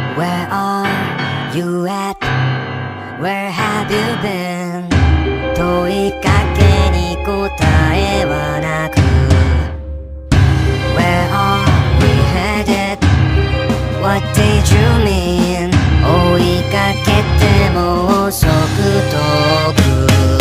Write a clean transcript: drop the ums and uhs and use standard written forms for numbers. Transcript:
Where are you at? Where have you been? 問いかけに答えはなく Where are we headed? What did you mean? 追いかけても遅く遠く